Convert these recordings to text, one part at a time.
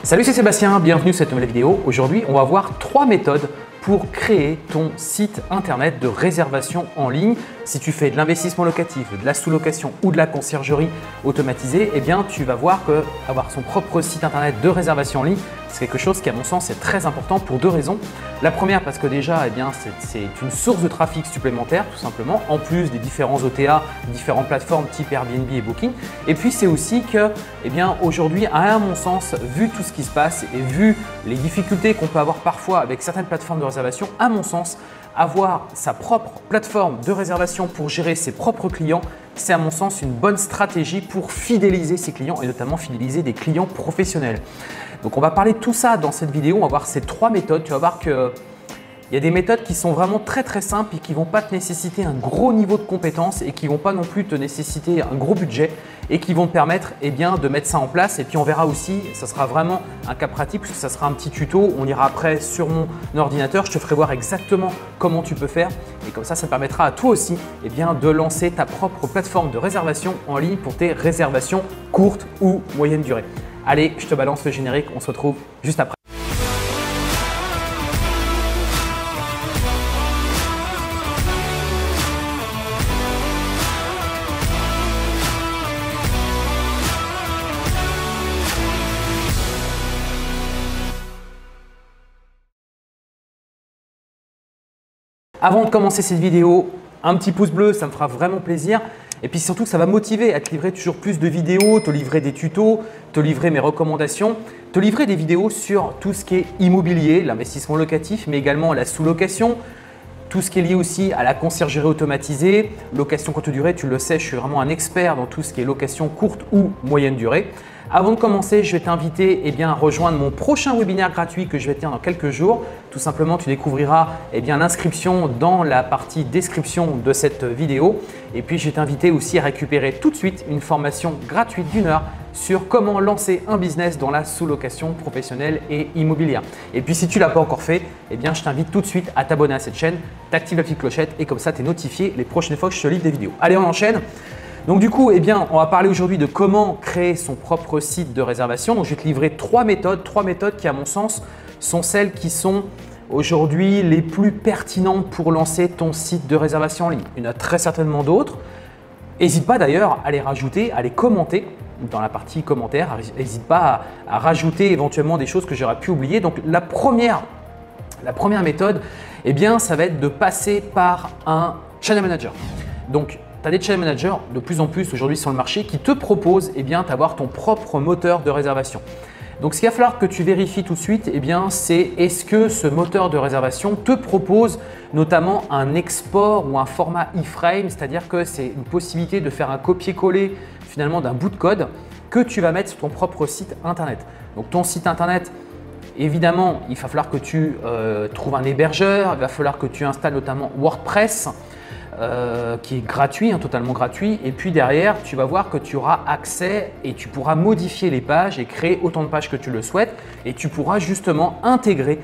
Salut, c'est Sébastien, bienvenue sur cette nouvelle vidéo. Aujourd'hui, on va voir 3 méthodes pour créer ton site internet de réservation en ligne. Si tu fais de l'investissement locatif, de la sous-location ou de la conciergerie automatisée, eh bien, tu vas voir que avoir son propre site internet de réservation en ligne, c'est quelque chose qui, à mon sens, est très important pour 2 raisons. La première, parce que déjà, eh bien, c'est une source de trafic supplémentaire, tout simplement, en plus des différents OTA, différentes plateformes type Airbnb et Booking. Et puis, c'est aussi que, eh bien, aujourd'hui, à mon sens, vu tout ce qui se passe et vu les difficultés qu'on peut avoir parfois avec certaines plateformes de réservation, à mon sens, avoir sa propre plateforme de réservation pour gérer ses propres clients, c'est à mon sens une bonne stratégie pour fidéliser ses clients et notamment fidéliser des clients professionnels. Donc on va parler de tout ça dans cette vidéo, on va voir ces 3 méthodes. Tu vas voir qu'il y a des méthodes qui sont vraiment très simples et qui ne vont pas te nécessiter un gros niveau de compétence et qui ne vont pas non plus te nécessiter un gros budget et qui vont te permettre de mettre ça en place. Et puis on verra aussi, ça sera vraiment un cas pratique puisque ça sera un petit tuto. On ira après sur mon ordinateur, je te ferai voir exactement comment tu peux faire et comme ça permettra à toi aussi de lancer ta propre plateforme de réservation en ligne pour tes réservations courtes ou moyenne durée. Allez, je te balance le générique, on se retrouve juste après. Avant de commencer cette vidéo, un petit pouce bleu, ça me fera vraiment plaisir. Et puis surtout, ça va motiver à te livrer toujours plus de vidéos, te livrer des tutos, te livrer mes recommandations, te livrer des vidéos sur tout ce qui est immobilier, l'investissement locatif, mais également la sous-location, tout ce qui est lié aussi à la conciergerie automatisée, location courte durée. Tu le sais, je suis vraiment un expert dans tout ce qui est location courte ou moyenne durée. Avant de commencer, je vais t'inviter à rejoindre mon prochain webinaire gratuit que je vais tenir dans quelques jours. Tout simplement, tu découvriras l'inscription dans la partie description de cette vidéo. Et puis, je vais t'inviter aussi à récupérer tout de suite une formation gratuite d'1 heure sur comment lancer un business dans la sous-location professionnelle et immobilière. Et puis, si tu ne l'as pas encore fait, je t'invite tout de suite à t'abonner à cette chaîne, t'actives la petite clochette et comme ça, tu es notifié les prochaines fois que je te livre des vidéos. Allez, on enchaîne. Donc du coup, on va parler aujourd'hui de comment créer son propre site de réservation. Donc je vais te livrer 3 méthodes qui à mon sens sont celles qui sont aujourd'hui les plus pertinentes pour lancer ton site de réservation en ligne. Il y en a très certainement d'autres. N'hésite pas d'ailleurs à les rajouter, à les commenter dans la partie commentaires. N'hésite pas à rajouter éventuellement des choses que j'aurais pu oublier. Donc la première méthode, ça va être de passer par un channel manager. Donc tu as des channel managers de plus en plus aujourd'hui sur le marché qui te proposent d'avoir ton propre moteur de réservation. Donc ce qu'il va falloir que tu vérifies tout de suite, c'est est-ce que ce moteur de réservation te propose notamment un export ou un format iframe, c'est-à-dire que c'est une possibilité de faire un copier-coller finalement d'un bout de code que tu vas mettre sur ton propre site internet. Donc ton site internet, évidemment, il va falloir que tu trouves un hébergeur, il va falloir que tu installes notamment WordPress. Qui est gratuit, totalement gratuit. Et puis derrière, tu vas voir que tu auras accès et tu pourras modifier les pages et créer autant de pages que tu le souhaites. Et tu pourras justement intégrer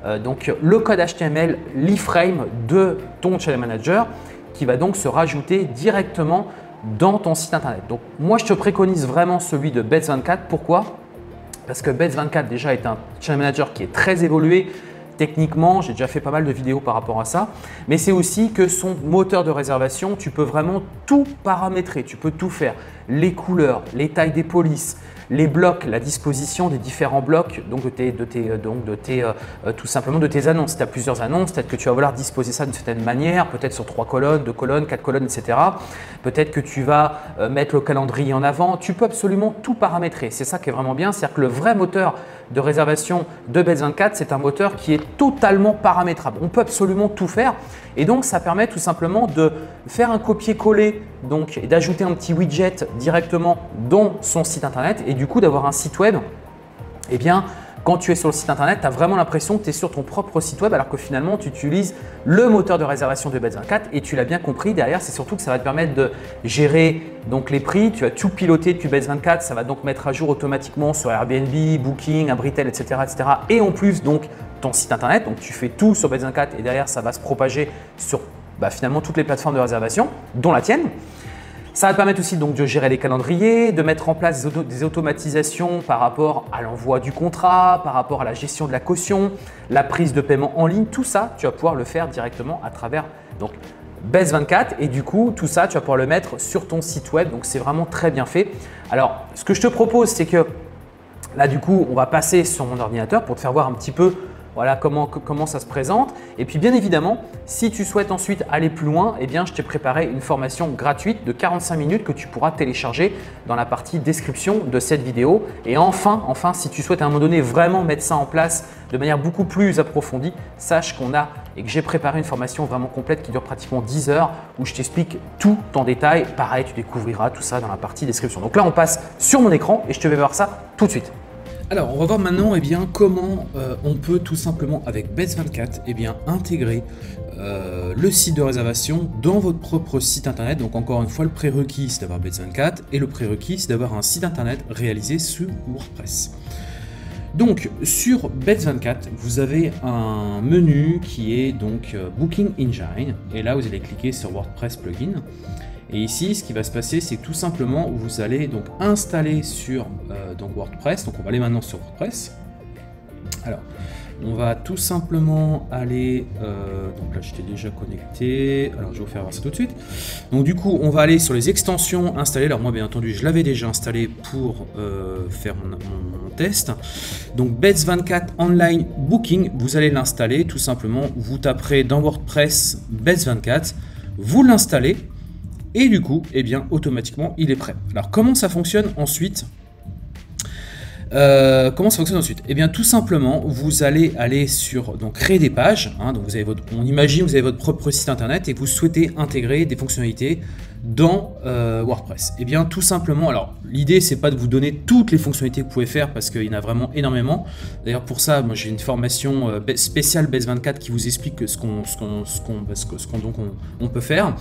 le code HTML, l'iframe de ton channel manager qui va donc se rajouter directement dans ton site internet. Donc moi, je te préconise vraiment celui de Bets24. Pourquoi? Parce que Bets24 déjà est un channel manager qui est très évolué. Techniquement, j'ai déjà fait pas mal de vidéos par rapport à ça, mais c'est aussi que son moteur de réservation, tu peux vraiment tout paramétrer, tu peux tout faire. Les couleurs, les tailles des polices, les blocs, la disposition des différents blocs, donc tout simplement de tes annonces. Si tu as plusieurs annonces, peut-être que tu vas vouloir disposer ça d'une certaine manière, peut-être sur 3 colonnes, 2 colonnes, 4 colonnes, etc. Peut-être que tu vas mettre le calendrier en avant. Tu peux absolument tout paramétrer. C'est ça qui est vraiment bien, c'est-à-dire que le vrai moteur de réservation de Bets24, c'est un moteur qui est totalement paramétrable. On peut absolument tout faire et donc ça permet tout simplement de faire un copier-coller et d'ajouter un petit widget directement dans son site internet et du coup d'avoir un site web. Quand tu es sur le site internet, tu as vraiment l'impression que tu es sur ton propre site web alors que finalement tu utilises le moteur de réservation de Bets24 et tu l'as bien compris, derrière c'est surtout que ça va te permettre de gérer les prix, tu vas tout piloter depuis Bets24, ça va donc mettre à jour automatiquement sur Airbnb, Booking, Abritel, etc. et en plus ton site internet, donc tu fais tout sur Bets24 et derrière ça va se propager sur finalement toutes les plateformes de réservation dont la tienne. Ça va te permettre aussi donc de gérer les calendriers, de mettre en place des automatisations par rapport à l'envoi du contrat, par rapport à la gestion de la caution, la prise de paiement en ligne. Tout ça, tu vas pouvoir le faire directement à travers donc Base24 et du coup, tout ça, tu vas pouvoir le mettre sur ton site web. Donc, c'est vraiment très bien fait. Alors, ce que je te propose, c'est que là, du coup, on va passer sur mon ordinateur pour te faire voir un petit peu voilà, comment ça se présente. Et puis bien évidemment, si tu souhaites ensuite aller plus loin, eh bien, je t'ai préparé une formation gratuite de 45 minutes que tu pourras télécharger dans la partie description de cette vidéo. Et enfin, si tu souhaites à un moment donné vraiment mettre ça en place de manière beaucoup plus approfondie, sache qu'on a et que j'ai préparé une formation vraiment complète qui dure pratiquement 10 heures où je t'explique tout en détail. Pareil, tu découvriras tout ça dans la partie description. Donc là, on passe sur mon écran et je te vais voir ça tout de suite. Alors, on va voir maintenant comment on peut tout simplement avec Base24 intégrer le site de réservation dans votre propre site internet. Donc encore une fois, le prérequis c'est d'avoir Base24 et le prérequis c'est d'avoir un site internet réalisé sous WordPress. Donc sur Base24, vous avez un menu qui est donc Booking Engine et là vous allez cliquer sur WordPress Plugin. Et ici, ce qui va se passer, c'est que tout simplement, vous allez donc installer sur donc WordPress. Donc, on va aller maintenant sur WordPress. Alors, on va tout simplement aller. Donc là, j'étais déjà connecté. Alors, je vais vous faire voir ça tout de suite. Donc, du coup, on va aller sur les extensions installées. Alors, moi, bien entendu, je l'avais déjà installé pour faire mon test. Donc, Base24 Online Booking, vous allez l'installer. Tout simplement, vous taperez dans WordPress Base24, vous l'installez. Et du coup, automatiquement, il est prêt. Alors, comment ça fonctionne ensuite? Tout simplement, vous allez aller sur donc créer des pages. Donc vous avez on imagine vous avez votre propre site internet et vous souhaitez intégrer des fonctionnalités dans WordPress. Tout simplement, alors l'idée c'est pas de vous donner toutes les fonctionnalités que vous pouvez faire parce qu'il y en a vraiment énormément. D'ailleurs pour ça, moi j'ai une formation spéciale Base24 qui vous explique ce qu'on peut faire.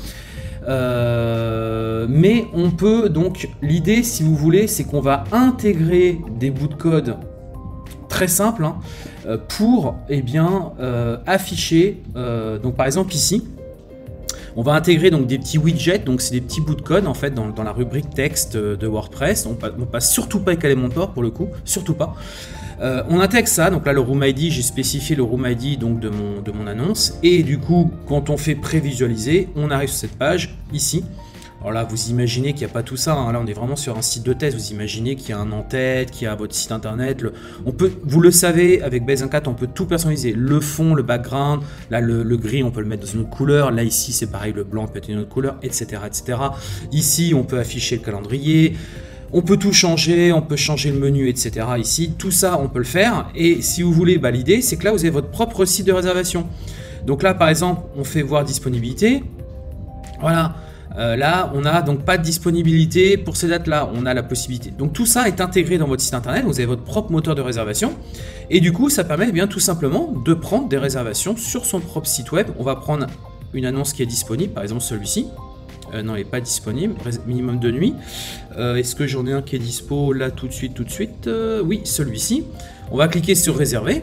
Mais on peut donc, l'idée si vous voulez, c'est qu'on va intégrer des bouts de code très simples pour afficher, donc par exemple ici, on va intégrer donc des petits widgets, donc c'est des petits bouts de code en fait dans la rubrique texte de WordPress. On passe surtout pas avec Elementor pour le coup, surtout pas. On intègre ça, donc là le Room ID, j'ai spécifié le Room ID donc de mon annonce et du coup quand on fait prévisualiser, on arrive sur cette page ici. Alors là vous imaginez qu'il n'y a pas tout ça, là on est vraiment sur un site de test, vous imaginez qu'il y a un en-tête, qu'il y a votre site internet, vous le savez avec Base24 on peut tout personnaliser, le fond, le background, là le gris on peut le mettre dans une autre couleur, là ici c'est pareil, le blanc peut être une autre couleur, etc. Ici on peut afficher le calendrier. On peut tout changer, on peut changer le menu, etc. Ici, tout ça, on peut le faire. Et si vous voulez, l'idée, c'est que là, vous avez votre propre site de réservation. Donc là, par exemple, on fait voir disponibilité. Voilà. Là, on n'a donc pas de disponibilité pour ces dates-là. On a la possibilité. Donc tout ça est intégré dans votre site internet. Vous avez votre propre moteur de réservation. Et du coup, ça permet tout simplement de prendre des réservations sur son propre site web. On va prendre une annonce qui est disponible, par exemple celui-ci. Non, il n'est pas disponible, minimum de nuit. Est-ce que j'en ai un qui est dispo là tout de suite? Oui, celui-ci. On va cliquer sur réserver.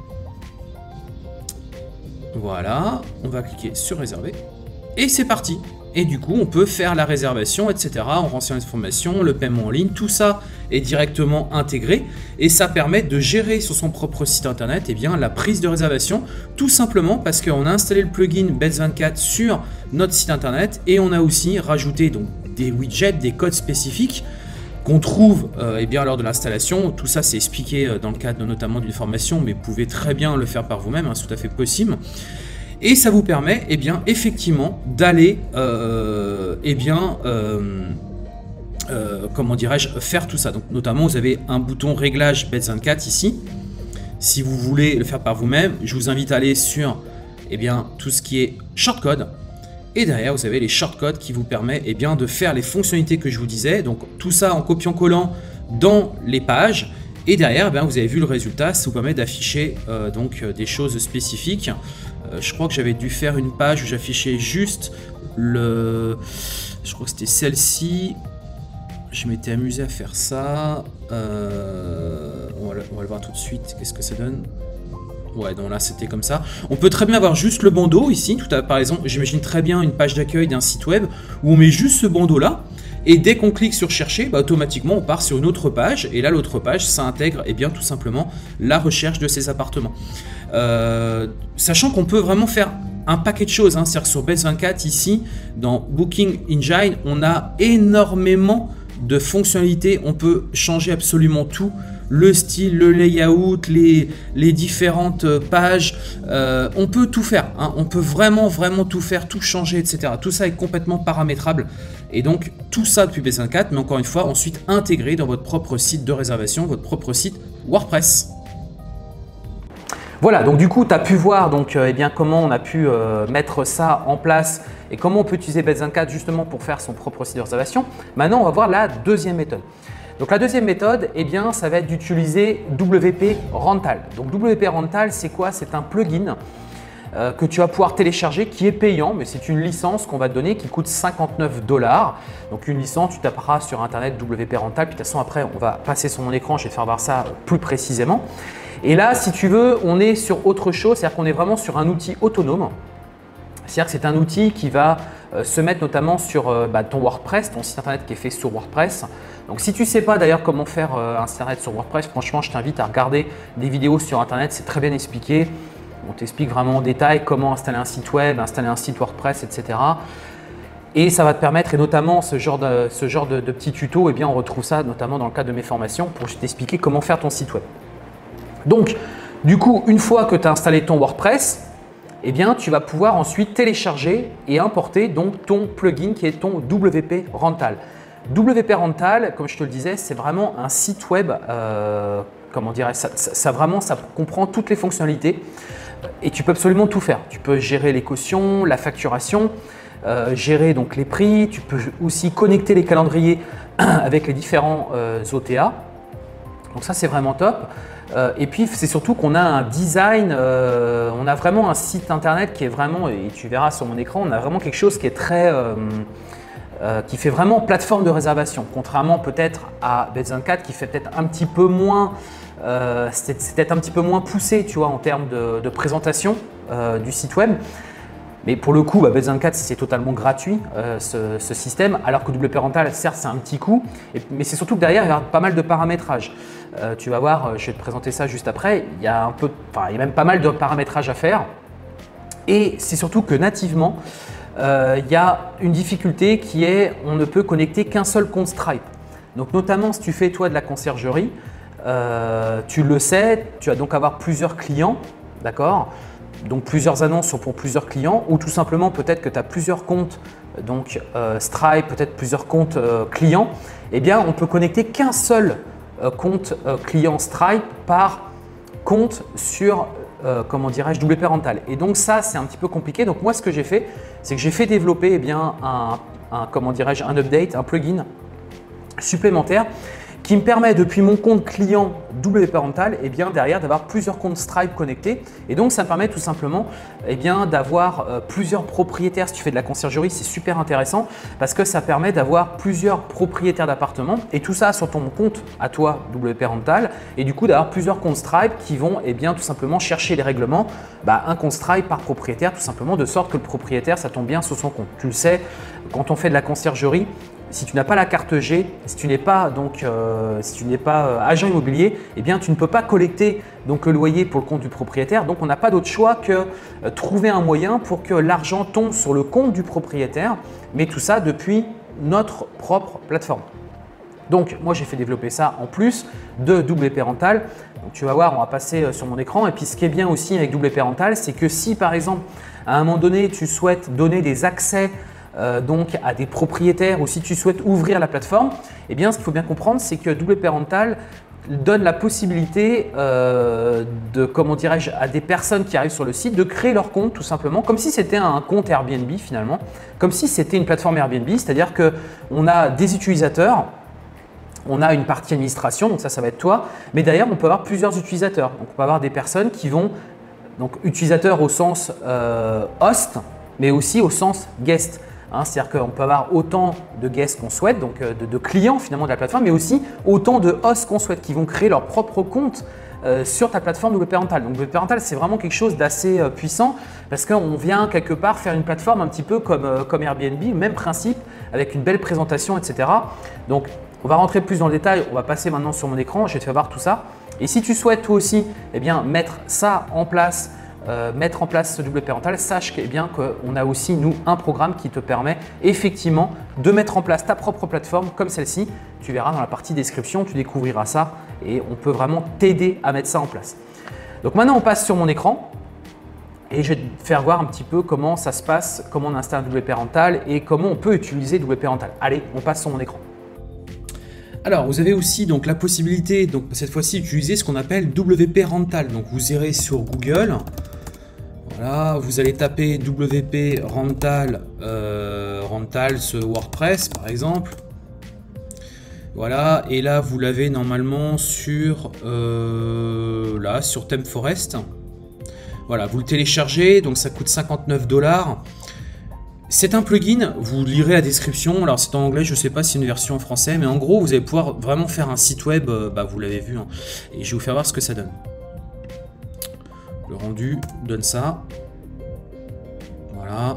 Voilà, on va cliquer sur réserver. Et c'est parti. Et du coup, on peut faire la réservation, etc. On renseigne l'information, le paiement en ligne, tout ça est directement intégré. Et ça permet de gérer sur son propre site internet la prise de réservation, tout simplement parce qu'on a installé le plugin Base24 sur notre site internet et on a aussi rajouté donc, des widgets, des codes spécifiques qu'on trouve lors de l'installation. Tout ça, c'est expliqué dans le cadre notamment d'une formation, mais vous pouvez très bien le faire par vous-même, c'est tout à fait possible. Et ça vous permet effectivement d'aller faire tout ça. Donc notamment vous avez un bouton réglage Base24 ici. Si vous voulez le faire par vous-même, je vous invite à aller sur tout ce qui est shortcode. Et derrière vous avez les shortcodes qui vous permettent de faire les fonctionnalités que je vous disais. Donc tout ça en copiant-collant dans les pages. Et derrière, vous avez vu le résultat, ça vous permet d'afficher des choses spécifiques. Je crois que j'avais dû faire une page où j'affichais juste je crois que c'était celle-ci. Je m'étais amusé à faire ça. On va le voir tout de suite. Qu'est-ce que ça donne? Ouais, donc là c'était comme ça. On peut très bien avoir juste le bandeau ici. Par exemple, j'imagine très bien une page d'accueil d'un site web où on met juste ce bandeau là. Et dès qu'on clique sur chercher, bah, automatiquement on part sur une autre page. Et là l'autre page, ça intègre bien tout simplement la recherche de ces appartements. Sachant qu'on peut vraiment faire un paquet de choses, hein. C'est-à-dire que sur Base24 ici, dans Booking Engine, on a énormément de fonctionnalités. On peut changer absolument tout. Le style, le layout, les différentes pages, on peut tout faire, hein. On peut vraiment tout faire, tout changer, etc. Tout ça est complètement paramétrable et donc tout ça depuis Base24, mais encore une fois ensuite intégré dans votre propre site de réservation, votre propre site WordPress. Voilà, donc du coup, tu as pu voir donc, comment on a pu mettre ça en place et comment on peut utiliser Base24 justement pour faire son propre site de réservation. Maintenant, on va voir la deuxième méthode. Donc la deuxième méthode, ça va être d'utiliser WP Rental. Donc WP Rental, c'est quoi? C'est un plugin que tu vas pouvoir télécharger qui est payant, mais c'est une licence qu'on va te donner qui coûte 59 $. Donc une licence, tu taperas sur internet WP Rental, puis de toute façon après on va passer sur mon écran, je vais faire voir ça plus précisément. Et là, si tu veux, on est sur autre chose, c'est-à-dire qu'on est vraiment sur un outil autonome. C'est-à-dire que c'est un outil qui va se mettre notamment sur ton WordPress, ton site internet qui est fait sur WordPress. Donc si tu ne sais pas d'ailleurs comment faire un site internet sur WordPress, franchement, je t'invite à regarder des vidéos sur internet, c'est très bien expliqué. On t'explique vraiment en détail comment installer un site web, installer un site WordPress, etc. Et ça va te permettre, et notamment ce genre de petits tutos, on retrouve ça notamment dans le cadre de mes formations pour t'expliquer comment faire ton site web. Donc, du coup, une fois que tu as installé ton WordPress, tu vas pouvoir ensuite télécharger et importer donc ton plugin qui est ton WP Rental. WP Rental, comme je te le disais, c'est vraiment un site web, ça comprend toutes les fonctionnalités et tu peux absolument tout faire. Tu peux gérer les cautions, la facturation, gérer donc les prix, tu peux aussi connecter les calendriers avec les différents OTA. Donc ça, c'est vraiment top. Et puis, c'est surtout qu'on a un design, on a vraiment un site internet qui est vraiment, et tu verras sur mon écran, on a vraiment quelque chose qui est très, qui fait vraiment plateforme de réservation, contrairement peut-être à Base24 qui fait peut-être un petit peu moins, c'est peut-être un petit peu moins poussé, tu vois, en termes de présentation du site web. Mais pour le coup, Base24, c'est totalement gratuit ce système, alors que WP Rental, certes, c'est un petit coût, mais c'est surtout que derrière, il y a pas mal de paramétrage. Tu vas voir, je vais te présenter ça juste après, il y a même pas mal de paramétrage à faire. Et c'est surtout que nativement, il y a une difficulté qui est on ne peut connecter qu'un seul compte Stripe. Donc notamment, si tu fais toi de la conciergerie, tu le sais, tu vas donc avoir plusieurs clients, d'accord ? Donc plusieurs annonces sont pour plusieurs clients ou tout simplement peut-être que tu as plusieurs comptes donc Stripe, peut-être plusieurs comptes clients, on peut connecter qu'un seul compte client Stripe par compte sur WP Rental. Et donc ça, c'est un petit peu compliqué. Donc moi, ce que j'ai fait, c'est que j'ai fait développer un update, un plugin supplémentaire qui me permet depuis mon compte client WP Rental derrière d'avoir plusieurs comptes Stripe connectés. Et donc ça me permet tout simplement d'avoir plusieurs propriétaires. Si tu fais de la conciergerie, c'est super intéressant parce que ça permet d'avoir plusieurs propriétaires d'appartements et tout ça sur ton compte à toi WP Rental et du coup d'avoir plusieurs comptes Stripe qui vont tout simplement chercher les règlements, un compte Stripe par propriétaire tout simplement de sorte que le propriétaire ça tombe bien sur son compte. Tu le sais, quand on fait de la conciergerie, si tu n'as pas la carte G, si tu n'es pas agent immobilier, tu ne peux pas collecter donc le loyer pour le compte du propriétaire. Donc on n'a pas d'autre choix que trouver un moyen pour que l'argent tombe sur le compte du propriétaire, mais tout ça depuis notre propre plateforme. Donc moi j'ai fait développer ça en plus de WP Rental. Donc tu vas voir, on va passer sur mon écran. Et puis ce qui est bien aussi avec WP Rental, c'est que si par exemple à un moment donné tu souhaites donner des accès donc à des propriétaires ou si tu souhaites ouvrir la plateforme, ce qu'il faut bien comprendre, c'est que WP Rental donne la possibilité à des personnes qui arrivent sur le site de créer leur compte tout simplement, comme si c'était un compte Airbnb finalement, comme si c'était une plateforme Airbnb, c'est-à-dire qu'on a des utilisateurs, on a une partie administration, donc ça va être toi, mais d'ailleurs on peut avoir plusieurs utilisateurs. Donc on peut avoir des personnes qui vont, donc utilisateurs au sens host, mais aussi au sens guest. C'est-à-dire qu'on peut avoir autant de guests qu'on souhaite, donc de clients finalement de la plateforme, mais aussi autant de hosts qu'on souhaite qui vont créer leur propre compte sur ta plateforme WP Rental. Donc WP Rental, c'est vraiment quelque chose d'assez puissant parce qu'on vient quelque part faire une plateforme un petit peu comme Airbnb, même principe, avec une belle présentation, etc. Donc, on va rentrer plus dans le détail. On va passer maintenant sur mon écran. Je vais te faire voir tout ça. Et si tu souhaites toi aussi eh bien, mettre ça en place, mettre en place ce double parental, sache eh bien qu'on a aussi nous un programme qui te permet effectivement de mettre en place ta propre plateforme comme celle-ci. Tu verras dans la partie description, tu découvriras ça et on peut vraiment t'aider à mettre ça en place. Donc maintenant on passe sur mon écran et je vais te faire voir un petit peu comment ça se passe, comment on installe un double parental et comment on peut utiliser double parental. Allez, on passe sur mon écran. Alors, vous avez aussi donc la possibilité, donc cette fois-ci, d'utiliser ce qu'on appelle WP Rental. Donc, vous irez sur Google. Voilà, vous allez taper WP Rental, Rentals WordPress par exemple. Voilà, et là vous l'avez normalement sur là sur ThemeForest. Voilà, vous le téléchargez, donc ça coûte 59 $. C'est un plugin, vous lirez la description, alors c'est en anglais, je ne sais pas si c'est une version en français, mais en gros vous allez pouvoir vraiment faire un site web, vous l'avez vu, hein, et je vais vous faire voir ce que ça donne. Le rendu donne ça. Voilà.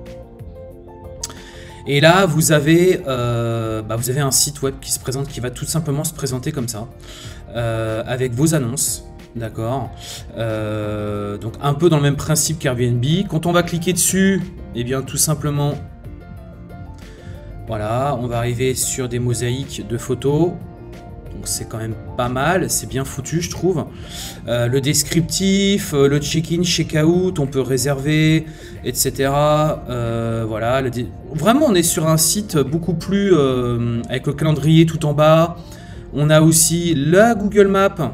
Et là vous avez un site web qui se présente, qui va tout simplement se présenter comme ça, avec vos annonces. D'accord, donc un peu dans le même principe qu'Airbnb. Quand on va cliquer dessus, et bien tout simplement, voilà, on va arriver sur des mosaïques de photos. Donc c'est quand même pas mal, c'est bien foutu je trouve. Le descriptif, le check-in, check-out, on peut réserver, etc. Voilà, vraiment on est sur un site beaucoup plus avec le calendrier tout en bas. On a aussi la Google Maps.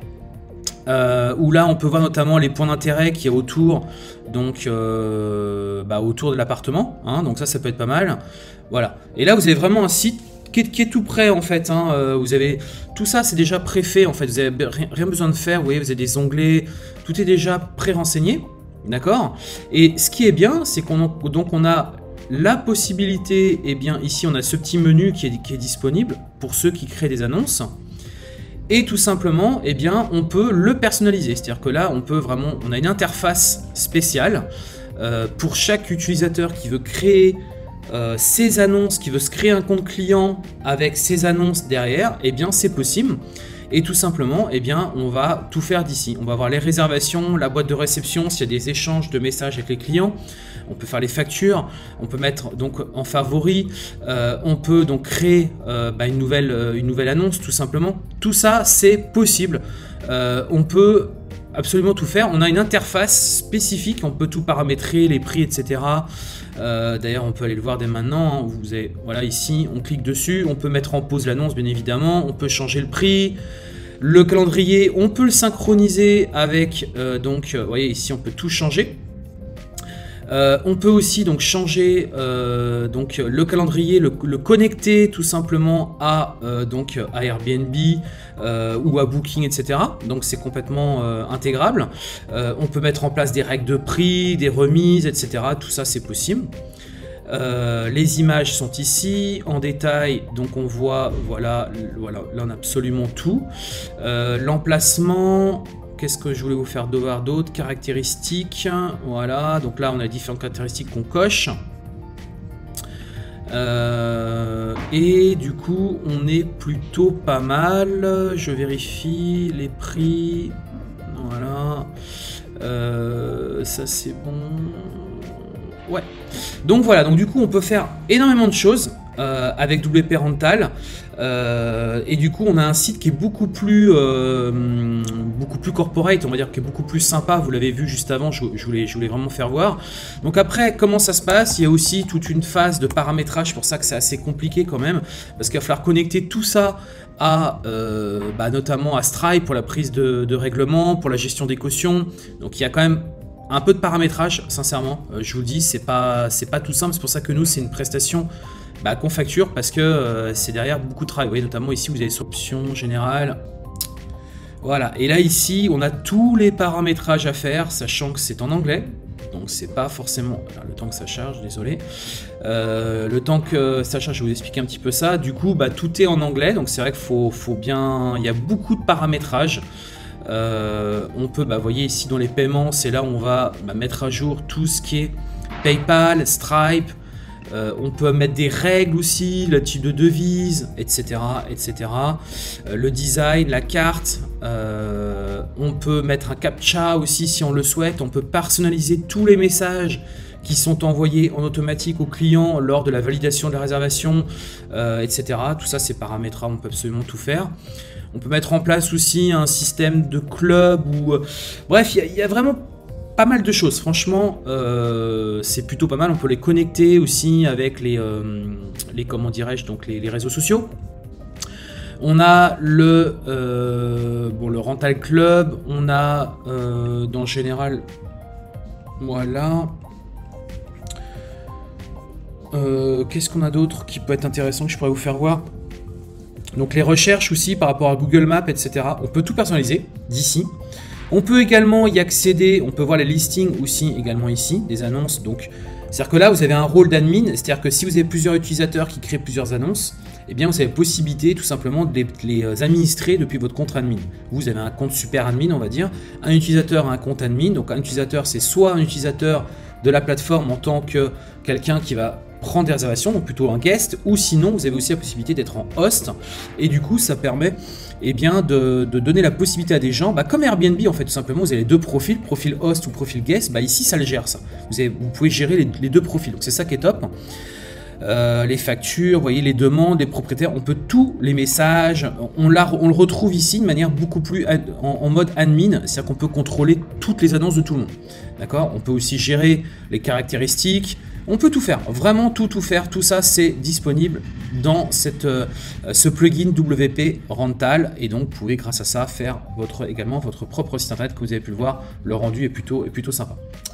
Où là on peut voir notamment les points d'intérêt qu'il y a autour, donc autour de l'appartement, hein, donc ça peut être pas mal. Voilà, et là vous avez vraiment un site qui est tout prêt en fait, hein. Vous avez tout ça, c'est déjà préfait en fait, vous n'avez rien besoin de faire. Vous voyez, vous avez des onglets, tout est déjà pré-renseigné, d'accord. Et ce qui est bien, c'est qu'on a la possibilité, et bien ici on a ce petit menu qui est disponible pour ceux qui créent des annonces. Et tout simplement, eh bien, on peut le personnaliser. C'est-à-dire que là, on a une interface spéciale pour chaque utilisateur qui veut créer ses annonces, qui veut se créer un compte client avec ses annonces derrière. Eh bien, c'est possible. Et tout simplement, eh bien, on va tout faire d'ici. On va avoir les réservations, la boîte de réception, s'il y a des échanges de messages avec les clients. On peut faire les factures, on peut mettre donc en favori, on peut donc créer une nouvelle annonce tout simplement. Tout ça, c'est possible. On peut absolument tout faire. On a une interface spécifique, on peut tout paramétrer, les prix, etc. D'ailleurs, on peut aller le voir dès maintenant, hein. Vous avez, voilà, ici, on clique dessus, on peut mettre en pause l'annonce, bien évidemment, on peut changer le prix, le calendrier, on peut le synchroniser avec, vous voyez, ici, on peut tout changer. On peut aussi donc changer le calendrier, le connecter tout simplement à Airbnb ou à Booking, etc. Donc c'est complètement intégrable. On peut mettre en place des règles de prix, des remises, etc. Tout ça c'est possible. Les images sont ici en détail, donc on voit, voilà, là on a absolument tout. L'emplacement. Qu'est-ce que je voulais vous faire voir d'autres caractéristiques? Voilà, donc là on a différentes caractéristiques qu'on coche. Et du coup on est plutôt pas mal. Je vérifie les prix. Voilà. Ça c'est bon. Ouais. Donc voilà, donc du coup on peut faire énormément de choses avec WP Rental. Et du coup on a un site qui est beaucoup plus corporate, on va dire, qui est beaucoup plus sympa. Vous l'avez vu juste avant, je voulais vraiment faire voir. Donc après, comment ça se passe? Il y a aussi toute une phase de paramétrage, pour ça que c'est assez compliqué quand même, parce qu'il va falloir connecter tout ça à notamment à Stripe pour la prise de règlement, pour la gestion des cautions. Donc il y a quand même un peu de paramétrage, sincèrement, je vous le dis, c'est pas tout simple. C'est pour ça que nous, c'est une prestation qu'on facture, parce que c'est derrière beaucoup de travail. Vous voyez, notamment ici, vous avez sur option générale. Voilà, et là ici, on a tous les paramétrages à faire, sachant que c'est en anglais. Donc c'est pas forcément... Alors, le temps que ça charge, désolé. Le temps que ça charge, je vais vous expliquer un petit peu ça. Du coup, tout est en anglais, donc c'est vrai qu'il faut bien... Il y a beaucoup de paramétrages. On peut, vous voyez ici dans les paiements, c'est là où on va mettre à jour tout ce qui est PayPal, Stripe, On peut mettre des règles aussi, le type de devise, etc. etc. Le design, la carte. On peut mettre un captcha aussi si on le souhaite. On peut personnaliser tous les messages qui sont envoyés en automatique au client lors de la validation de la réservation, etc. Tout ça, c'est paramétrable, on peut absolument tout faire. On peut mettre en place aussi un système de club ou... bref, il y a vraiment pas mal de choses. Franchement, c'est plutôt pas mal. On peut les connecter aussi avec les comment dirais-je, donc les réseaux sociaux. On a le Rental Club. On a, dans le général... Voilà... qu'est-ce qu'on a d'autre qui peut être intéressant que je pourrais vous faire voir? Donc les recherches aussi par rapport à Google Maps, etc. On peut tout personnaliser d'ici. On peut également y accéder, on peut voir les listings aussi également ici, des annonces. Donc c'est-à-dire que là vous avez un rôle d'admin, c'est-à-dire que si vous avez plusieurs utilisateurs qui créent plusieurs annonces, eh bien vous avez la possibilité tout simplement de les administrer depuis votre compte admin. Vous avez un compte super admin, on va dire. Un utilisateur a un compte admin, donc un utilisateur c'est soit un utilisateur de la plateforme en tant que quelqu'un qui va prendre des réservations, donc plutôt un guest, ou sinon vous avez aussi la possibilité d'être en host, et du coup ça permet de donner la possibilité à des gens, comme Airbnb en fait tout simplement, vous avez deux profils, profil host ou profil guest, ici ça le gère ça, vous pouvez gérer les deux profils, donc c'est ça qui est top. Les factures, vous voyez les demandes, les propriétaires, on peut tous les messages, on le retrouve ici de manière beaucoup plus en mode admin, c'est-à-dire qu'on peut contrôler toutes les annonces de tout le monde, d'accord. On peut aussi gérer les caractéristiques, on peut tout faire, vraiment tout faire, tout ça c'est disponible dans ce plugin WP Rental, et donc vous pouvez grâce à ça faire également votre propre site internet, que vous avez pu le voir, le rendu est plutôt sympa.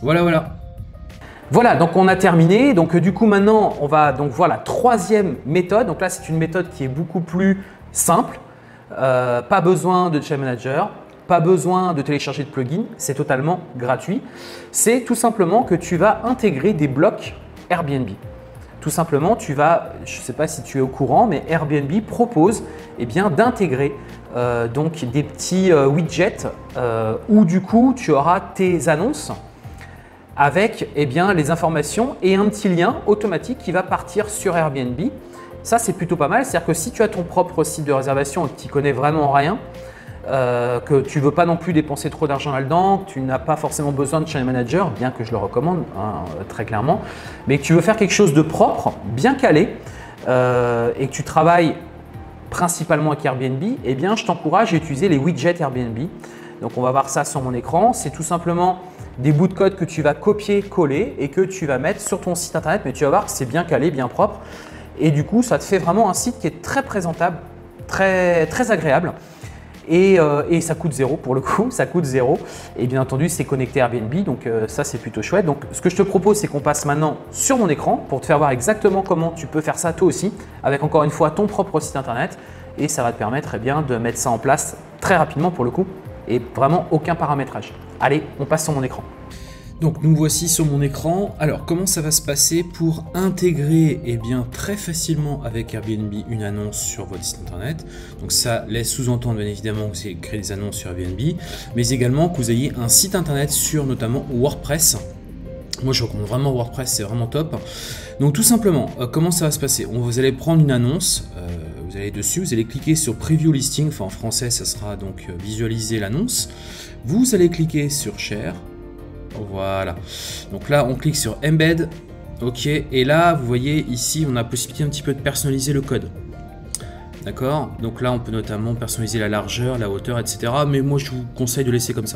Voilà, donc on a terminé. Donc du coup maintenant on va donc voir la troisième méthode. Donc là c'est une méthode qui est beaucoup plus simple. Pas besoin de Channel Manager, pas besoin de télécharger de plugin, c'est totalement gratuit. C'est tout simplement que tu vas intégrer des blocs Airbnb. Tout simplement, je ne sais pas si tu es au courant, mais Airbnb propose d'intégrer donc des petits widgets où du coup tu auras tes annonces avec les informations et un petit lien automatique qui va partir sur Airbnb. Ça, c'est plutôt pas mal. C'est-à-dire que si tu as ton propre site de réservation et que tu n'y connais vraiment rien, que tu ne veux pas non plus dépenser trop d'argent là-dedans, que tu n'as pas forcément besoin de Channel Manager, bien que je le recommande très clairement, mais que tu veux faire quelque chose de propre, bien calé, et que tu travailles principalement avec Airbnb, je t'encourage à utiliser les widgets Airbnb. Donc, on va voir ça sur mon écran. C'est tout simplement des bouts de code que tu vas copier-coller et que tu vas mettre sur ton site internet, mais tu vas voir que c'est bien calé, bien propre. Et du coup, ça te fait vraiment un site qui est très présentable, très agréable. Et ça coûte zéro pour le coup, ça coûte zéro. Et bien entendu, c'est connecté à Airbnb, donc ça c'est plutôt chouette. Donc ce que je te propose, c'est qu'on passe maintenant sur mon écran pour te faire voir exactement comment tu peux faire ça toi aussi, avec encore une fois ton propre site internet. Et ça va te permettre de mettre ça en place très rapidement pour le coup, et vraiment aucun paramétrage. Allez, on passe sur mon écran. Donc nous voici sur mon écran. Alors comment ça va se passer pour intégrer très facilement avec Airbnb une annonce sur votre site internet. Donc ça laisse sous-entendre bien évidemment que vous allez créer des annonces sur Airbnb, mais également que vous ayez un site internet sur notamment WordPress. Moi je recommande vraiment WordPress, c'est vraiment top. Donc tout simplement, comment ça va se passer? Vous allez prendre une annonce, vous allez dessus, vous allez cliquer sur Preview Listing, en français ça sera donc visualiser l'annonce. Vous allez cliquer sur Share. Voilà, donc là on clique sur Embed, ok, et là vous voyez ici on a la possibilité un petit peu de personnaliser le code. D'accord, donc là on peut notamment personnaliser la largeur, la hauteur, etc. Mais moi je vous conseille de laisser comme ça.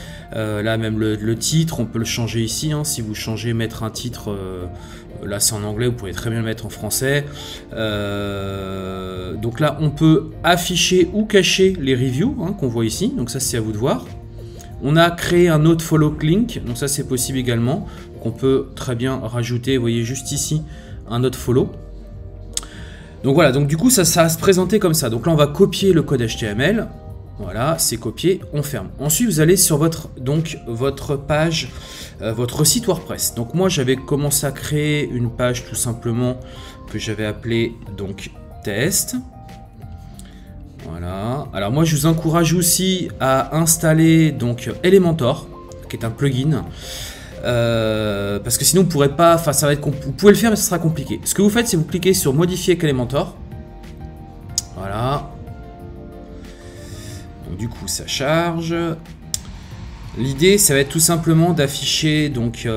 Là même le titre, on peut le changer ici, si vous changez, mettre un titre, là c'est en anglais, vous pourrez très bien le mettre en français. Donc là on peut afficher ou cacher les reviews qu'on voit ici, donc ça c'est à vous de voir. On a créé un autre follow link, donc ça c'est possible également. Donc on peut très bien rajouter, vous voyez juste ici, un autre follow. Donc voilà, donc du coup ça va se présenter comme ça. Donc là on va copier le code HTML. Voilà, c'est copié, on ferme. Ensuite vous allez sur votre page, votre site WordPress. Donc moi j'avais commencé à créer une page tout simplement que j'avais appelée donc test. Voilà. Alors moi je vous encourage aussi à installer donc Elementor, qui est un plugin. parce que sinon vous pourrez pas, enfin ça va être, vous pouvez le faire mais ce sera compliqué. Ce que vous faites, c'est vous cliquez sur modifier avec Elementor. Voilà. Donc du coup ça charge. L'idée, ça va être tout simplement d'afficher donc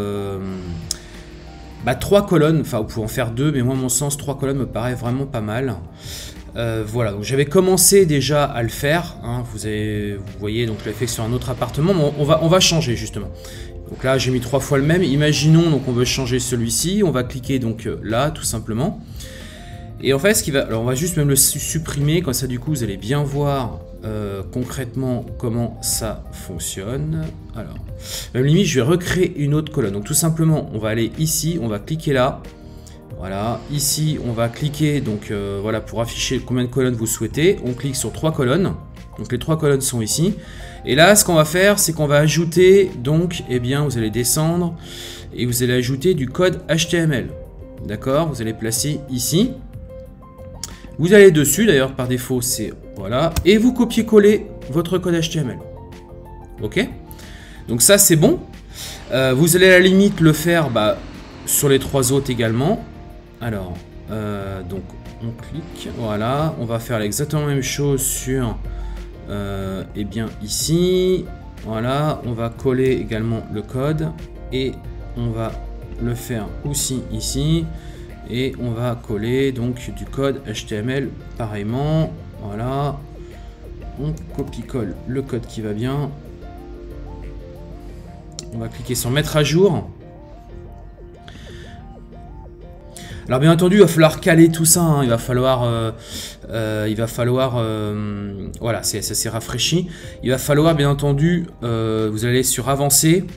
3 colonnes, enfin vous pouvez en faire 2, mais moi à mon sens 3 colonnes me paraît vraiment pas mal. Voilà, donc j'avais commencé déjà à le faire, hein, vous voyez, donc je l'ai fait sur un autre appartement, mais on va changer justement. Donc là j'ai mis 3 fois le même, imaginons donc on veut changer celui-ci, on va cliquer donc là tout simplement. Et en fait ce qui va, alors on va juste même le supprimer, comme ça du coup vous allez bien voir concrètement comment ça fonctionne. Alors, même limite je vais recréer une autre colonne, donc tout simplement on va aller ici, on va cliquer là. Voilà, ici on va cliquer donc voilà pour afficher combien de colonnes vous souhaitez. On clique sur 3 colonnes, donc les 3 colonnes sont ici. Et là ce qu'on va faire c'est qu'on va ajouter donc, eh bien vous allez descendre et vous allez ajouter du code HTML. D'accord, vous allez placer ici. Vous allez dessus, d'ailleurs par défaut c'est voilà, et vous copiez-coller votre code HTML. Ok, donc ça c'est bon. Vous allez à la limite le faire sur les 3 autres également. Alors, donc on clique, voilà, on va faire exactement la même chose sur, eh bien ici, voilà, on va coller également le code et on va le faire aussi ici et on va coller donc du code HTML pareillement, voilà, on copie-colle le code qui va bien, on va cliquer sur mettre à jour. Alors bien entendu, il va falloir caler tout ça, hein. Il va falloir, voilà, ça s'est rafraîchi. Il va falloir bien entendu, vous allez sur avancer.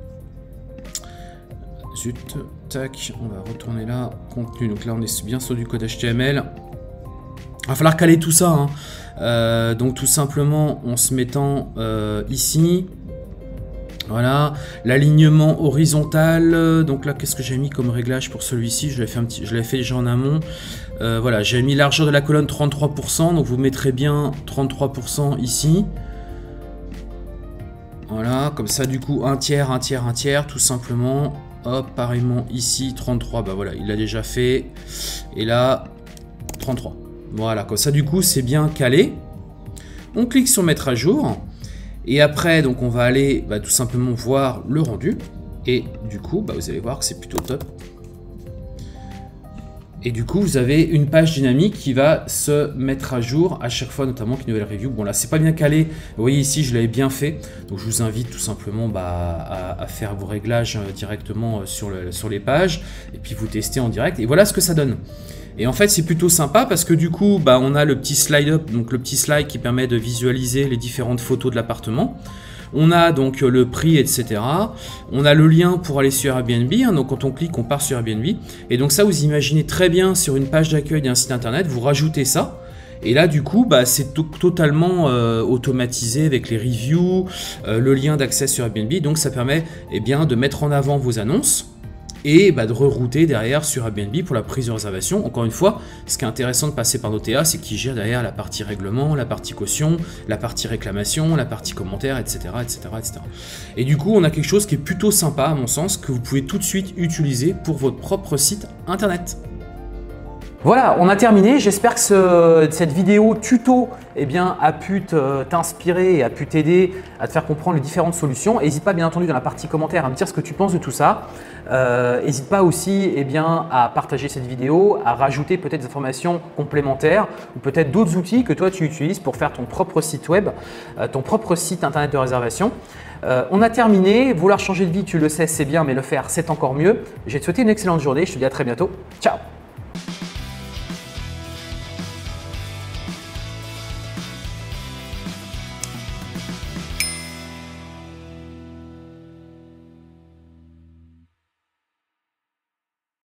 Zut, tac, on va retourner là, contenu. Donc là, on est bien sur du code HTML. Il va falloir caler tout ça, hein. Donc tout simplement, en se mettant ici. Voilà, l'alignement horizontal, donc là qu'est-ce que j'ai mis comme réglage pour celui-ci, je l'avais fait déjà en amont. Voilà, j'ai mis largeur de la colonne 33%, donc vous mettrez bien 33% ici. Voilà, comme ça du coup un tiers, tout simplement. Hop, pareillement ici 33, voilà, il l'a déjà fait. Et là 33. Voilà, comme ça du coup c'est bien calé. On clique sur mettre à jour. Et après, donc on va aller tout simplement voir le rendu. Et du coup, vous allez voir que c'est plutôt top. Et du coup, vous avez une page dynamique qui va se mettre à jour à chaque fois, notamment qu'une nouvelle review. Bon là, c'est pas bien calé. Vous voyez ici, je l'avais bien fait. Donc je vous invite tout simplement à faire vos réglages directement sur les pages. Et puis vous testez en direct. Et voilà ce que ça donne. Et en fait, c'est plutôt sympa parce que du coup, on a le petit slide up, donc le petit slide qui permet de visualiser les différentes photos de l'appartement. On a donc le prix, etc. On a le lien pour aller sur Airbnb, hein, donc quand on clique, on part sur Airbnb. Et donc ça, vous imaginez très bien sur une page d'accueil d'un site internet, vous rajoutez ça. Et là, du coup, c'est totalement automatisé avec les reviews, le lien d'accès sur Airbnb. Donc ça permet de mettre en avant vos annonces. Et de rerouter derrière sur Airbnb pour la prise de réservation. Encore une fois, ce qui est intéressant de passer par Notea, c'est qu'ils gèrent derrière la partie règlement, la partie caution, la partie réclamation, la partie commentaire, etc., etc., etc. Et du coup, on a quelque chose qui est plutôt sympa, à mon sens, que vous pouvez tout de suite utiliser pour votre propre site internet. Voilà, on a terminé. J'espère que cette vidéo tuto a pu t'inspirer et a pu t'aider à te faire comprendre les différentes solutions. N'hésite pas bien entendu dans la partie commentaire à me dire ce que tu penses de tout ça. N'hésite pas aussi à partager cette vidéo, à rajouter peut-être des informations complémentaires ou peut-être d'autres outils que toi tu utilises pour faire ton propre site web, ton propre site internet de réservation. On a terminé. Vouloir changer de vie, tu le sais, c'est bien, mais le faire, c'est encore mieux. Je vais te souhaiter une excellente journée. Je te dis à très bientôt. Ciao!